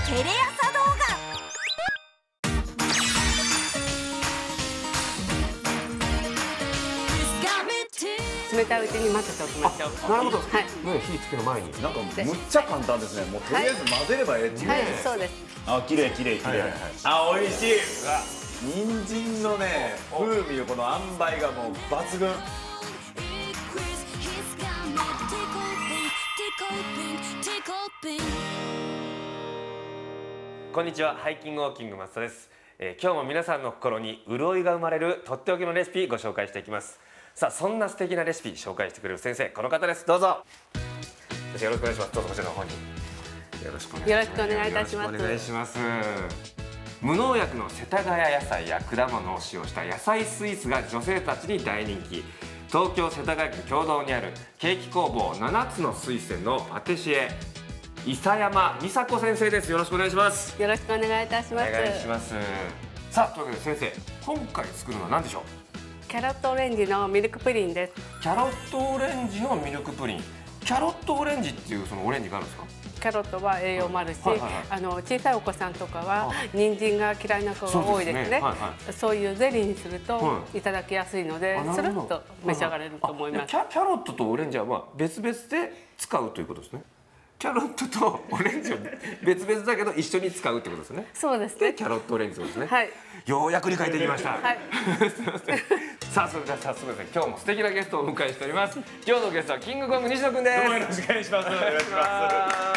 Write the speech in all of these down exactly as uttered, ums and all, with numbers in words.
テレ朝動画。 冷たいうちに混ぜておきましょう。 なるほど。 はい。 ね、火つける前に。 なんかむっちゃ簡単ですね。もうとりあえず混ぜればええっていうね。 はい、そうです。 あ、綺麗綺麗綺麗。あ、美味しい。人参のね、風味のこの塩梅がもう抜群。 こんにちは、ハイキングウォーキング松田です。えー、今日も皆さんの心に潤いが生まれるとっておきのレシピご紹介していきます。さあ、そんな素敵なレシピ紹介してくれる先生、この方です。どうぞ。先生、よろしくお願いします。どうぞこちらの方に。よろしくお願いします。 よろしくお願いいたします。 お願いします。無農薬の世田谷野菜や果物を使用した野菜スイーツが女性たちに大人気。東京世田谷区経堂にあるケーキ工房ななつの水仙のパティシエ伊佐山美佐子先生です。よろしくお願いします。 よろしくお願いいたします。 お願いします。さあ、というわけで先生、今回作るのは何でしょう。 キャロットオレンジのミルクプリンです。 キャロットオレンジのミルクプリン。キャロットオレンジっていうそのオレンジがあるんですか。 キャロットは栄養もあるし、 はいはいはい、 あの小さいお子さんとかは人参が嫌いな子が多いですね。そういうゼリーにするといただきやすいので、スルッと召し上がれると思います。 キャ、キャロットとオレンジはまあ別々で使うということですね。キャロットとオレンジを別々だけど一緒に使うってことですね。 そうですね。 キャロットオレンジですね。 はい。 ようやく理解できました。 はい。 すみません。さあ、それでは早速ですね、今日も素敵なゲストをお迎えしております。今日のゲストはキングコング西野くんです。 どうもよろしくお願いします。よろしくお願いします。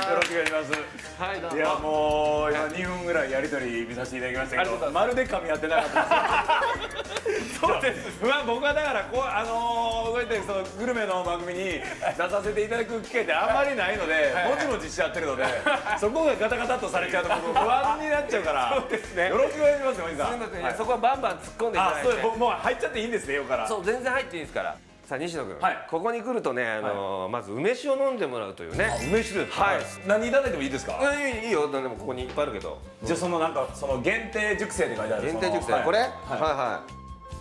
よろしくお願いします。 はい、どうも。 いや、もう今にふんぐらいやり取り見させていただきましたけど、まるで噛み合ってなかったです。そうです。まあ僕はだからこうあのこうやってそのグルメの番組に出させていただく機会ってあんまりないので、もちもちしちゃってるので、そこがガタガタっとされちゃうと僕不安になっちゃうから。そうですね。よろしくお願いしますよ、おじさん。 すみません、いや、そこはバンバン突っ込んでいただいて。 あ、そう、もう入っちゃっていいんですね、よから。 そう、全然入っていいですから。さあ、西野君、 はい、 ここに来るとね、あのー、まず梅酒を飲んでもらうというね。 梅酒です。はい。何いただいてもいいですか。 いいよ、でもここにいっぱいあるけど。 じゃあそのなんかその限定熟成って書いてある。 限定熟成、これ？はいはい。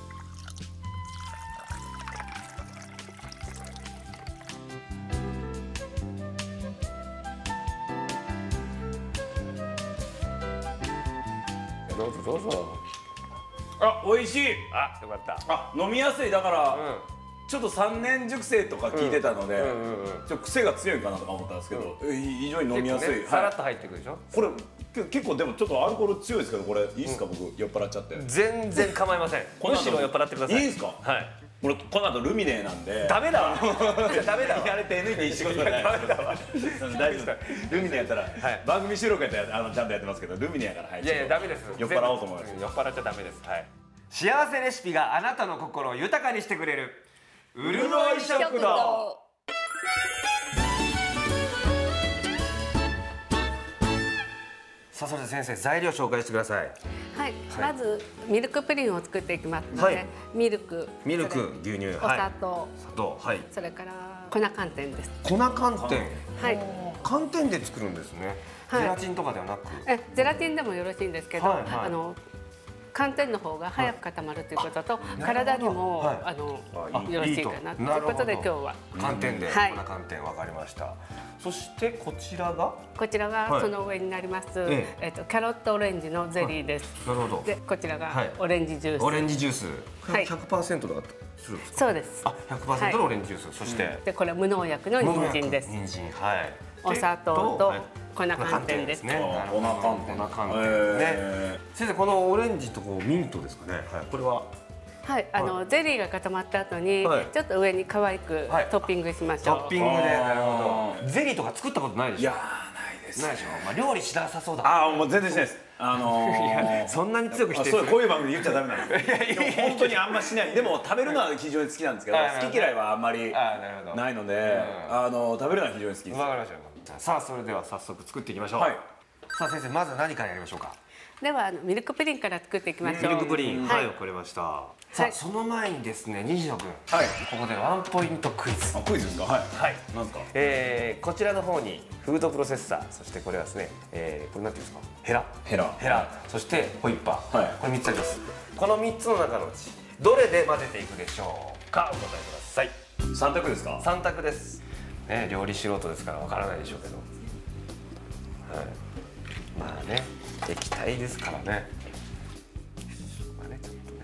どうぞどうぞ。 あ、美味しい。 あ、よかった。 あ、飲みやすい。だから、うん、ちょっとさんねん熟成とか聞いてたので、ちょっと癖が強いかなとか思ったんですけど、うん、非常に飲みやすい。ね、 さらっと入ってくるでしょ。 これ結構でもちょっとアルコール強いですけど、これいいですか、うん、僕酔っ払っちゃって。 全然構いません。むしろ酔っ払ってください。 いいですか。はい。これこの後ルミネなんで。 ダメだわ。ダメだわ。 やれて エヌエイチ 仕事じゃない。ダメだわ。大丈夫。ルミネやったら番組収録やったらあのちゃんとやってますけど、ルミネやからはい。 いやいやダメです。 酔っ払おうと思います。 酔っ払っちゃダメです。はい。幸せレシピがあなたの心を豊かにしてくれるうるおい食堂。さあ、それで先生、材料紹介してください。 はい、まずミルクプリンを作っていきますので、ミルク、 ミルク、牛乳、 お砂糖、 砂糖、はい。 それから粉寒天です。 粉寒天。 はい。 寒天で作るんですね。ゼラチンとかではなく。 え、ゼラチンでもよろしいんですけど、あの寒天の方が早く固まるということと、体にもあのよろしいかなということで今日は寒天で、粉寒天わかりました。そしてこちらがこちらがその上になります。えっとキャロットオレンジのゼリーです。 なるほど。 でこちらがオレンジジュース。 オレンジジュース。ひゃくパーセントだするんですか。 そうです。 あ、ひゃくパーセントのオレンジジュース。そしてでこれ無農薬の人参です。 人参、はい。 お砂糖と粉寒天ですね。 粉寒天。 粉寒天ね。先生、このオレンジとこうミントですかね。はい。これは。 はい、あのゼリーが固まった後にちょっと上に可愛くトッピングしましょう。 トッピングで、なるほど。ゼリーとか作ったことないでしょ。 いや、ないです。 ないでしょ。まあ料理しなさそうだ。 ああ、もう全然しないです。あのそんなに強く否定する。 こういう番組で言っちゃダメなんですよ。本当にあんましない。でも食べるのは非常に好きなんですけど、好き嫌いはあんまりないので、あの食べるのは非常に好きです。 わかりました。さあ、それでは早速作っていきましょう。はい。さあ先生、まず何からやりましょうか。 ではミルクプリンから作っていきましょう。 ミルクプリン、はい、わかりました。さあ、その前にですね、西野君、はい、ここでワンポイントクイズ。 あ、クイズですか。はい。はい。なんですか。 ええ、こちらの方にフードプロセッサー、そしてこれはですね、ええ、これなんていうんですか。ヘラ。 ヘラ。 ヘラ。そしてホイッパー。はい。これ三つあります。この三つの中のうちどれで混ぜていくでしょうか。お答えください。 三択ですか。 三択です。ね、料理素人ですからわからないでしょうけど。はい。まあね液体ですからね。まあねちょっとね、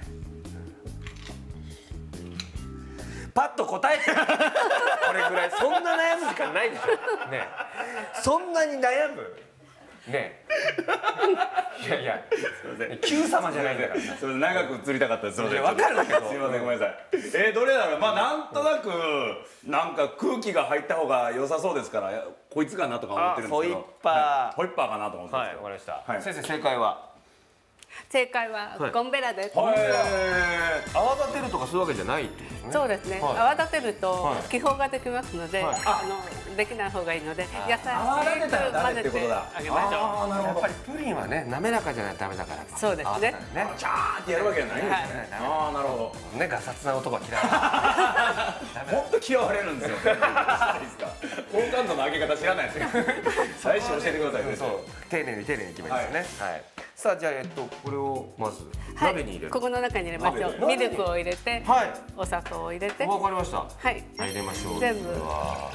うん、パッと答えてこれぐらいそんな悩む時間ないでしょね。そんなに悩むね。いやいや、Q 様じゃないんだから。 それ長く映りたかったです。 わかるけど。 すみません、ごめんなさい。えー、どれだろう。まあなんとなくなんか空気が入った方が良さそうですから、こいつかなとか思ってるんですけど。 ホイッパー。 ホイッパーかなと思ってます。 はい、わかりました。先生正解は。 正解はゴンベラです。 泡立てるとかそういうわけじゃないってことですね。 そうですね。泡立てると気泡ができますので、あのできない方がいいので、野菜泡立てたらダメってことだ。 あげましょう。 やっぱりプリンはね滑らかじゃないとダメだから。 そうですね。 ジャーってやるわけじゃないんですね。ああ、なるほど。 ね、ガサツな男は嫌い。 本当嫌われるんですよ。好感度の上げ方知らないですよ。最初教えてくださいね。 そう、丁寧に丁寧に決めますね。はい。さあじゃあえっとこれをまず鍋に入れる。 ここの中に入れましょう。ミルクを入れて、お砂糖を入れて。 わかりました。 はい。 入れましょう。 全部。 はい。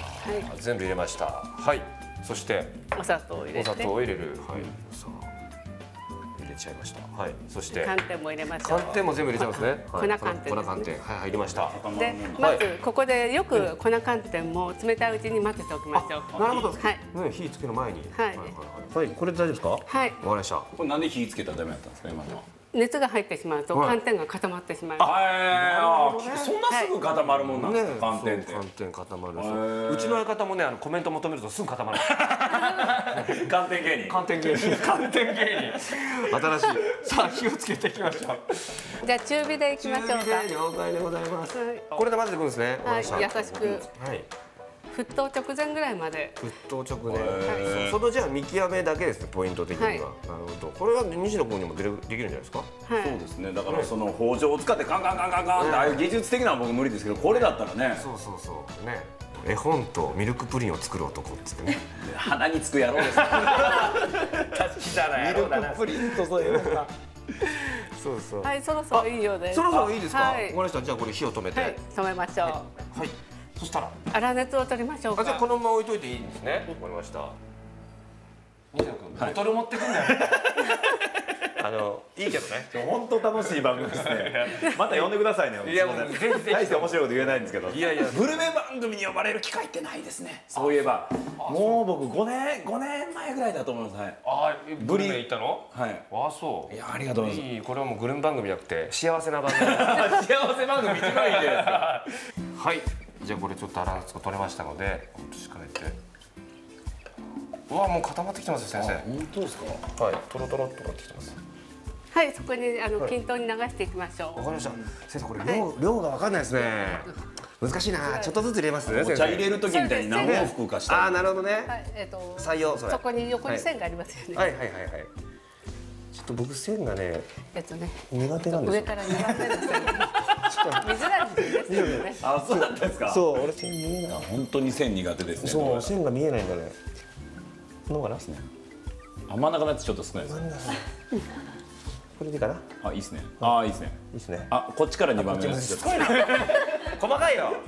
全部入れました。はい。そしてお砂糖を入れて。 お砂糖を入れる。はい。さあ入れちゃいました。はい。そして寒天も入れましょう。 寒天も全部入れちゃいますね。 粉寒天。 粉寒天。はい、入りました。 でまずここでよく粉寒天も冷たいうちに混ぜておきましょう。 なるほど。 はい。 ね、火つける前に。 はい。 はい、これで大丈夫ですか。はい。わかりました。 これなんで火つけたらダメだったんですか、今のは。 熱が入ってしまうと寒天が固まってしまいます。 ああ、そんなすぐ固まるもんなんですか、寒天って。 寒天固まる。うちの相方もね、あのコメント求めるとすぐ固まる。 寒天芸人。 寒天芸人。寒天芸人。新しい。さあ火をつけていきましょう。 じゃあ中火でいきましょうか。 了解でございます。これで混ぜていくんですね。 はい、優しく。 はい。 沸騰直前ぐらいまで。 沸騰直前。そのじゃあ見極めだけですね、ポイント的には。なるほど。これは西野君にもできるんじゃないですか。 はい。 そうですね。だからその包丁を使ってカンカンカンカンカンってああいう技術的なのは僕無理ですけど、これだったらね。 そうそうそうね。絵本とミルクプリンを作る男っつってね。 鼻につく野郎です。確かじゃない。ミルクプリンとそういうのが。 そうそう。 はい、そろそろいいようです。 そろそろいいですか。わかりました。じゃあこれ火を止めて。 はい、止めましょう。 はい。そしたら粗熱を取りましょうか。 じゃあこのまま置いといていいんですね。わかりました。西野君、ボトル持ってくんだよ。あのいいけどね。 本当楽しい番組ですね。また呼んでくださいね。 いやもう全然大して面白いこと言えないんですけど。 いやいや、 グルメ番組に呼ばれる機会ってないですね。そういえば、もう僕ごねんごねんまえぐらいだと思います。はい。 ああ、グルメ行ったの？ はい。 ああそう。 いやありがとうございます。 いい、これはもうグルメ番組じゃなくて幸せな番組。 幸せ番組一番いいじゃないですか。 はい。じゃあこれちょっと粗熱が取れましたので、移し替えて。うわ、もう固まってきてますよ先生。 本当ですか？ はい。トロトロっとなってきてます。 はい、そこにあの均等に流していきましょう。 わかりました。先生これ量量がわかんないですね。難しいな。ちょっとずつ入れます。 お茶入れる時みたいに何往復かした。 ああ、なるほどね。 はい、えっと採用それ。 そこに横に線がありますよね。 はいはいはいはい。ちょっと僕線がね、 えっとね、 苦手なんです。 上からにばんめの線。見づらいですよね。 あ、そうだったんですか。 そう、俺線見えない。 本当に線苦手ですね。 そう、線が見えないんだね。のかなですね。 あ、真ん中のやつちょっと少ないです。 これでいいかな。 あ、いいですね。あ、いいですね。 いいですね。 あ、こっちからにばんめのやつ。 細かいよ。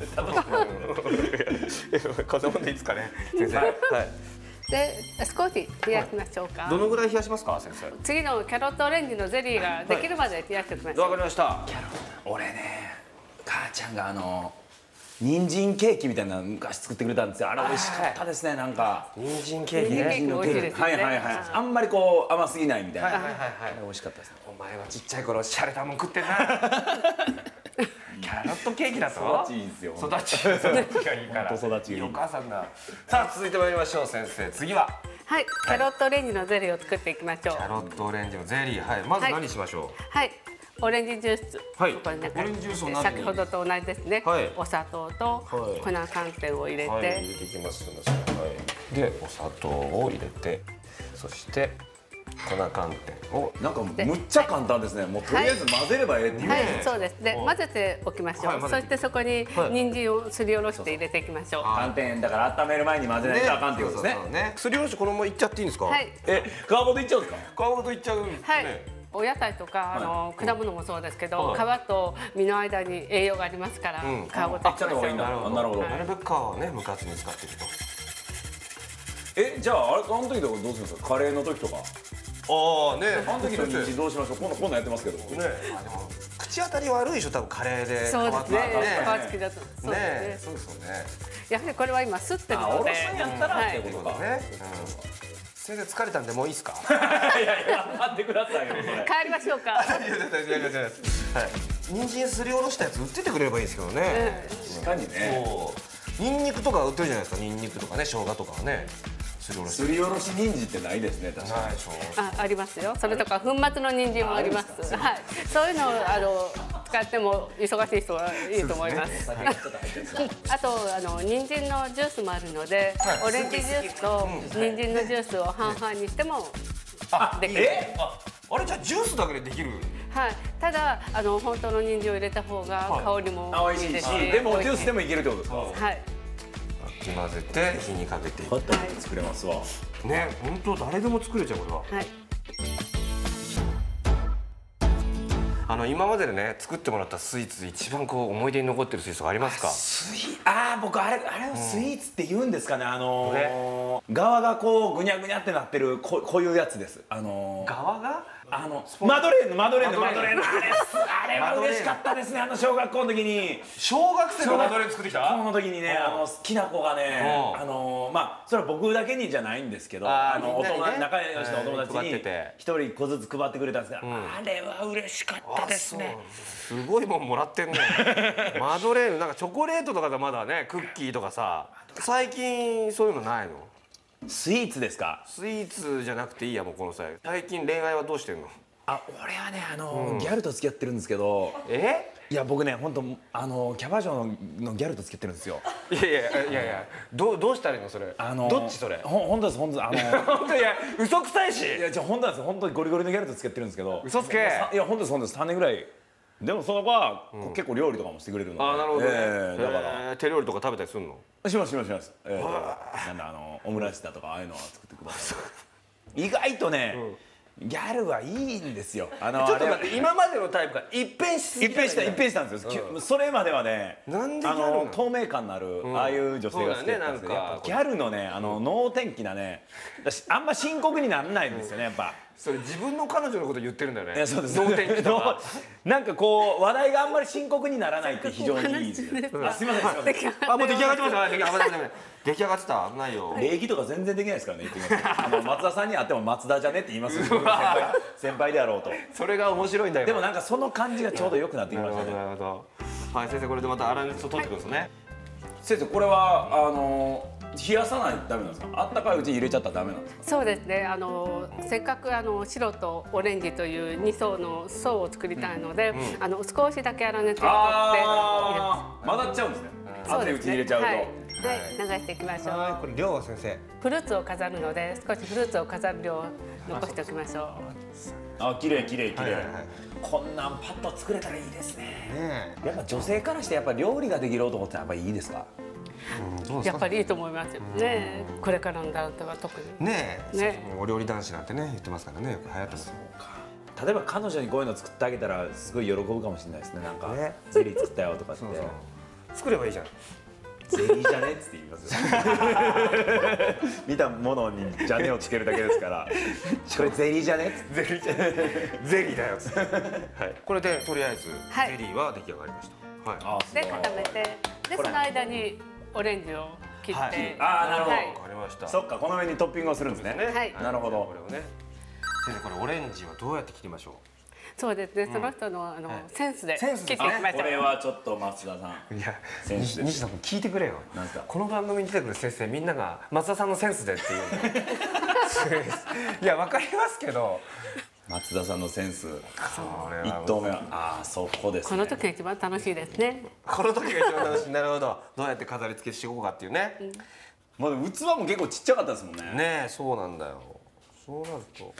こんなもんでいいですかね。先生。はい。 で、少し冷やしましょうか。 どのぐらい冷やしますか、先生。 次のキャロットオレンジのゼリーができるまで冷やしておきましょう。 わかりました。 キャロット。俺ね、母ちゃんがあの人参ケーキみたいなの昔作ってくれたんですよ。あれ美味しかったですね、なんか。 人参ケーキね。 人参ケーキ美味しいですね。 はいはいはい。あんまりこう甘すぎないみたいな。 はいはいはいはい。 美味しかったですね。 お前はちっちゃい頃シャレたもん食ってんな。キャロットケーキだと。 育ちいいですよ。 育ち育ちがいいから。 本当育ちがいい。 お母さんだ。さあ続いて参りましょう先生。次は。 はい、キャロットオレンジのゼリーを作っていきましょう。 キャロットオレンジのゼリー、はい。まず何しましょう。 はい。オレンジジュース、 はい、 ここにオレンジジュースを何に先ほどと同じですね、はい、お砂糖と粉寒天を入れて、はい、 入れていきます、はい、でお砂糖を入れてそして粉寒天をなんかむっちゃ簡単ですね。もうとりあえず混ぜればええっていうね、 はいはい、そうです。で混ぜておきましょう、はい、そしてそこに人参をすりおろして入れていきましょう。 寒天だから温める前に混ぜないとあかんっていうことですね。 すりおろしてこのままいっちゃっていいんですか。 はい、 え、皮ごといっちゃうんですか。 皮ごといっちゃうんですね。 はい、お野菜とかあの果物もそうですけど、皮と実の間に栄養がありますから、皮ごといっちゃいましょう。 なるほどなるほど。 なるべく皮をね、無活に使っていくと。 え、じゃああれ、あの時とかどうするんですか。カレーの時とかああね、 あの時の人参どうしましょう。こんなこんなんやってますけどね。 口当たり悪いでしょ、多分カレーで。 そうですね、皮付きだと。そうね、 ですね。 そうですよね。 やはりこれは今吸ってるあ、おので。 ろすんやったらってことかね。 先生疲れたんでもういいですか。 いやいや、待ってくださいよ。 帰りましょうか。 はい。人参すりおろしたやつ売っててくれればいいですけどね。 確かにね。 ニンニクとか売ってるじゃないですか。ニンニクとかね、生姜とかはね。すりおろし。 すりおろし人参ってないですね。確かに。 ないでしょ。 あ、ありますよ。それとか粉末の人参もあります。はい。そういうのをあの使っても忙しい人はいいと思います。あとあの人参のジュースもあるので、オレンジジュースと人参のジュースを半々にしてもできる。 え？あれじゃあジュースだけでできる？ はい。ただあの本当の人参を入れた方が香りも美味しいし、でもジュースでもいけるってことですか？ はい。 かき混ぜて火にかけていく。 作れますわ。 ね、本当誰でも作れちゃうこれは。 はい。 あの今まででね作ってもらったスイーツで一番こう思い出に残ってるスイーツがありますか？ スイああ僕あれあれをスイーツって言うんですかね。あの側がこうぐにゃぐにゃってなってるここういうやつです。あの側があのマドレーヌマドレーヌマドレーヌあれあれは嬉しかったですね。あの小学校の時に小学生がマドレーヌ作ってきた？ この時にねあのきな粉がねあのまあそれは僕だけにじゃないんですけどあのお友達仲良しのお友達に一人個ずつ配ってくれたんですがあれは嬉しかったですね。 すごいもんもらってんね。マドレーヌなんかチョコレートとかでまだねクッキーとかさ最近そういうのないの？ スイーツですか？ スイーツじゃなくていいやもうこの際最近恋愛はどうしてんの？ あ、俺はねあのギャルと付き合ってるんですけどえ？ いや僕ね本当あのキャバ嬢のギャルと付き合ってるんですよ。 いやいやいやいやどうどうしたらいいのそれ？あのどっちそれ？ ほ本当です本当ですあの本当いや嘘くさいし。 いやじゃ本当なんです本当にゴリゴリのギャルと付き合ってるんですけど。 嘘つけ。 いや本当です本当ですさんねんぐらい。でもその子は結構料理とかもしてくれるので。 あ、なるほどね。 だから手料理とか食べたりするの？ しますしますします。なんだあのオムライスだとかああいうのは作ってください。意外とね。ギャルはいいんですよ。あのちょっと待って今までのタイプが一変しすぎ一変した一変したんですよ。それまではねなんであの透明感のあるああいう女性が好きだったんですけどやっぱギャルのねあの能天気なねあんま深刻にならないんですよねやっぱ。 それ自分の彼女のこと言ってるんだよね。 いやそうです。 能天気とかなんかこう話題があんまり深刻にならないって非常にいいです。すみませんすみません。 あもう出来上がってました。出来上がって出来上がってた危ないよ。 礼儀とか全然できないですからね。言ってきます。あの松田さんに会っても松田じゃねって言います。先輩先輩であろうと。 それが面白いんだよ。 でもなんかその感じがちょうど良くなってきましたね。 なるほど。はい先生これでまた粗熱を取ってくるんですね。 先生これはあの冷やさないとダメなんですか？あったかいうちに入れちゃったらダメなんですか？ そうですね。あのせっかくあの白とオレンジというに層の層を作りたいので、うん、あの少しだけ粗熱を取って混ざっちゃうんですね。熱いうちに入れちゃうと。はい、 で流していきましょう。 これ量は先生。 フルーツを飾るので少しフルーツを飾る量を残しておきましょう。 あ、綺麗綺麗綺麗。こんなんパッと作れたらいいですね。ねやっぱ女性からしてやっぱ料理ができる男ってやっぱいいですか？ うん、やっぱりいいと思いますよね。これからの男性は特に。 ねえ。ねお料理男子なんてね言ってますからね。よく流行ってます。 例えば彼女にこういうの作ってあげたらすごい喜ぶかもしれないですね。なんかゼリー作ったよとかって。 作ればいいじゃん。 ゼリーじゃねっつって言いますよ。見たものにじゃねをつけるだけですから。これゼリーじゃねっつって。ゼリーじゃね。ゼリーだよっつって。はい。 これでとりあえずゼリーは出来上がりました。はい。 で固めてでその間にオレンジを切って。 ああなるほど。 わかりました。 そっかこの上にトッピングをするんですね。 はい。 なるほど。 これをね。先生これオレンジはどうやって切りましょう？ そうですね。その人のあのセンスで切っていきましょう。 これはちょっと松田さん。いや、 西田君聞いてくれよ。この番組に出てくる先生みんなが松田さんのセンスでっていう。いやわかりますけど。 松田さんのセンス。一投目はああそこです。 この時が一番楽しいですね。 この時が一番楽しい。なるほど。どうやって飾り付けしていこうかっていうね。 まあ器も結構ちっちゃかったですもんね。 ねえそうなんだよ。そうなると。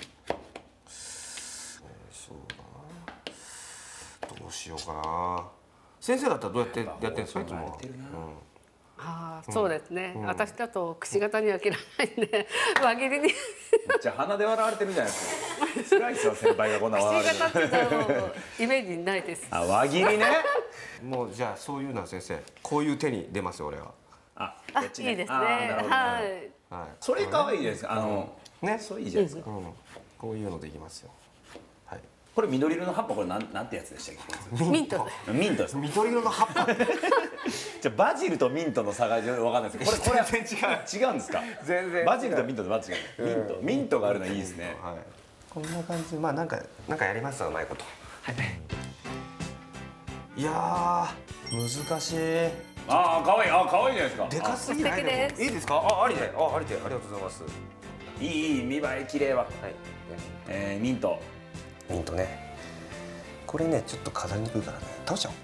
そうだな。どうしようかな。先生だったらどうやってやってるんですかいつもは。 ああそうですね。私だとくし形には切らないんで輪切りに。 じゃあ鼻で笑われてるじゃないですか。辛いですよ先輩がこんな笑われてる。 くし形ってイメージないです。 あ輪切りね。 もうじゃあそういうのは先生こういう手に出ますよ俺は。 あいいですね。はい。 それ可愛いです。あのねそういいじゃないですか。 こういうのできますよ。はい。 これ緑色の葉っぱこれなんなんてやつでしたっけ？ ミント。 ミントです。 緑色の葉っぱ。 じゃあバジルとミントの差がわかんないですけど、これこれ全然違う。 違うんですか？ 全然違う。 バジルとミントとバジル。ミントミントがあるのいいですね。 はい。こんな感じでまあなんかなんかやりますようまいこと。はい。いやー難しい。 ああ可愛いあ可愛いじゃないですか。 でかすぎない？ 素敵ですいいですか？あありであありでありがとうございます。 いいいい見栄え綺麗は。 はい。 えー、ミント。 ミントね。これねちょっと飾りにくいからね倒しちゃ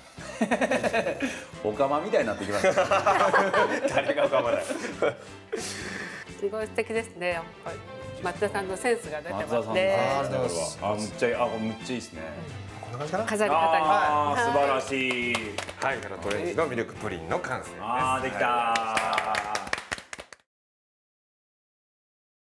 おう。 おかまみたいになってきました。誰がおかまだよ。 すごい素敵ですね。松田さんのセンスが出て松田さんのますね。 ありがとうございます。あむっちゃいいあこれむっちゃいいですね。 こんな感じかな。 飾り方に。 ああ素晴い。 らしい。 はい、ガラトレンチのミルクプリンの完成です。 ああできた。